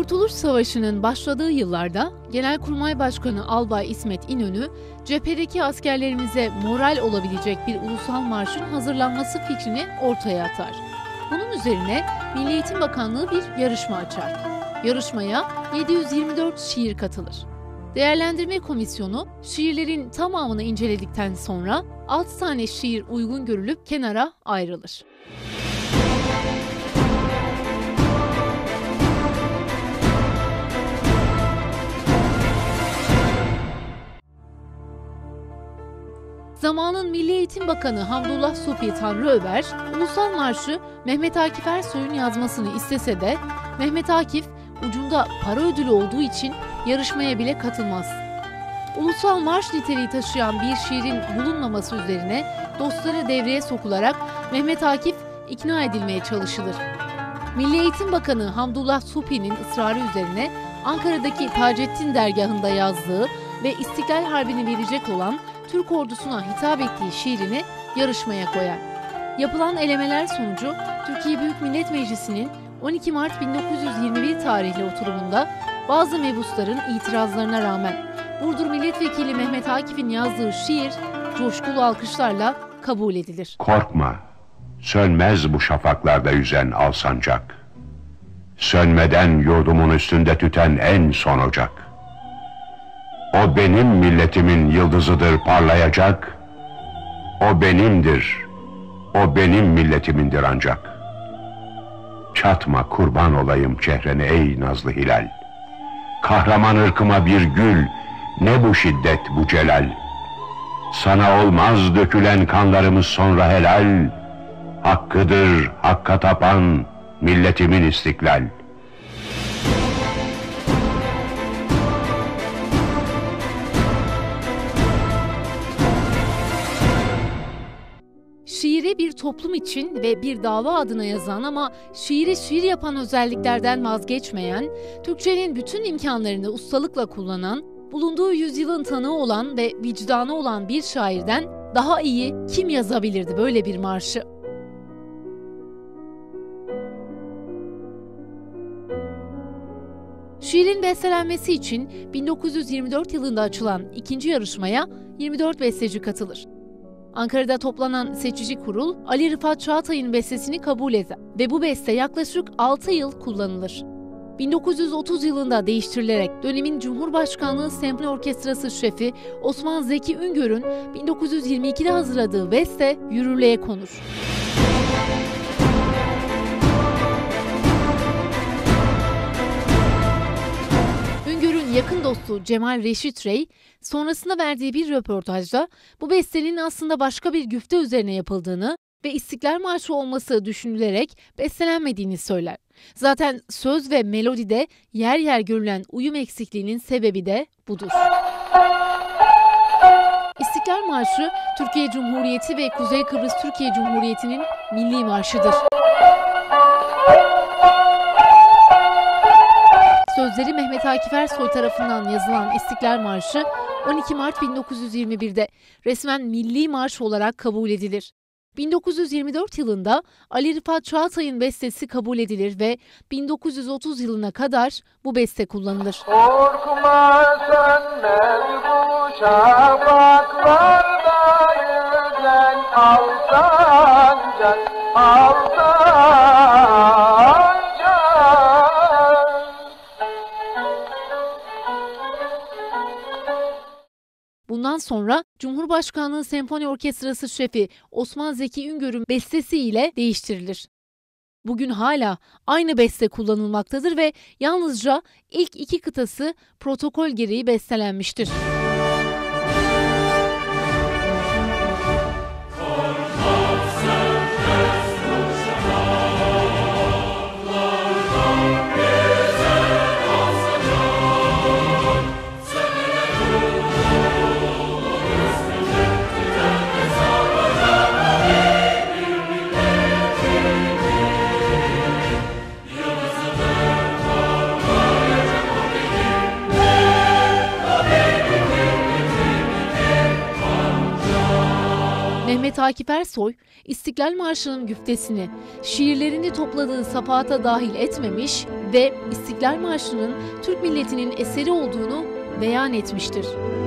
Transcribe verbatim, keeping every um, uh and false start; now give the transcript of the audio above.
Kurtuluş Savaşı'nın başladığı yıllarda Genelkurmay Başkanı Albay İsmet İnönü, cephedeki askerlerimize moral olabilecek bir ulusal marşın hazırlanması fikrini ortaya atar. Bunun üzerine Milli Eğitim Bakanlığı bir yarışma açar. Yarışmaya yedi yüz yirmi dört şiir katılır. Değerlendirme Komisyonu şiirlerin tamamını inceledikten sonra altı tane şiir uygun görülüp kenara ayrılır. Zamanın Milli Eğitim Bakanı Hamdullah Suphi Tanrıöver, Ulusal Marşı Mehmet Akif Ersoy'un yazmasını istese de Mehmet Akif ucunda para ödülü olduğu için yarışmaya bile katılmaz. Ulusal marş niteliği taşıyan bir şiirin bulunmaması üzerine dostları devreye sokularak Mehmet Akif ikna edilmeye çalışılır. Milli Eğitim Bakanı Hamdullah Suphi'nin ısrarı üzerine Ankara'daki Taceddin dergahında yazdığı ve İstiklal Harbi'ni verecek olan Türk ordusuna hitap ettiği şiirini yarışmaya koyar. Yapılan elemeler sonucu Türkiye Büyük Millet Meclisi'nin on iki Mart bin dokuz yüz yirmi bir tarihli oturumunda bazı mebusların itirazlarına rağmen Burdur Milletvekili Mehmet Akif'in yazdığı şiir coşkulu alkışlarla kabul edilir. Korkma, sönmez bu şafaklarda yüzen al sancak. Sönmeden yurdumun üstünde tüten en son ocak. O benim milletimin yıldızıdır parlayacak. O benimdir, o benim milletimindir ancak. Çatma kurban olayım çehrene ey nazlı hilal. Kahraman ırkıma bir gül, ne bu şiddet bu celal. Sana olmaz dökülen kanlarımız sonra helal. Hakkıdır hakka tapan milletimin istiklal. Şiiri bir toplum için ve bir dava adına yazan ama şiiri şiir yapan özelliklerden vazgeçmeyen, Türkçenin bütün imkanlarını ustalıkla kullanan, bulunduğu yüzyılın tanığı olan ve vicdanı olan bir şairden daha iyi kim yazabilirdi böyle bir marşı? Şiirin bestelenmesi için bin dokuz yüz yirmi dört yılında açılan ikinci yarışmaya yirmi dört besteci katılır. Ankara'da toplanan seçici kurul, Ali Rıfat Çağatay'ın bestesini kabul eder ve bu beste yaklaşık altı yıl kullanılır. bin dokuz yüz otuz yılında değiştirilerek dönemin Cumhurbaşkanlığı Senfoni Orkestrası şefi Osman Zeki Üngör'ün bin dokuz yüz yirmi ikide hazırladığı beste yürürlüğe konur. Üngör'ün yakın dostu Cemal Reşit Rey, sonrasında verdiği bir röportajda bu bestenin aslında başka bir güfte üzerine yapıldığını ve İstiklal Marşı olması düşünülerek bestelenmediğini söyler. Zaten söz ve melodide yer yer görülen uyum eksikliğinin sebebi de budur. İstiklal Marşı, Türkiye Cumhuriyeti ve Kuzey Kıbrıs Türkiye Cumhuriyeti'nin milli marşıdır. Sözleri Mehmet Akif Ersoy tarafından yazılan İstiklal Marşı on iki Mart bin dokuz yüz yirmi birde resmen milli marş olarak kabul edilir. bin dokuz yüz yirmi dört yılında Ali Rıfat Çağatay'ın bestesi kabul edilir ve bin dokuz yüz otuz yılına kadar bu beste kullanılır. Korkma sönmez bu şafaklarda yüzen al sancak, al sancak. Bundan sonra Cumhurbaşkanlığı Senfoni Orkestrası şefi Osman Zeki Üngör'ün bestesi ile değiştirilir. Bugün hala aynı beste kullanılmaktadır ve yalnızca ilk iki kıtası protokol gereği bestelenmiştir. Akif Ersoy, İstiklal Marşı'nın güftesini şiirlerini topladığı sapata dahil etmemiş ve İstiklal Marşı'nın Türk milletinin eseri olduğunu beyan etmiştir.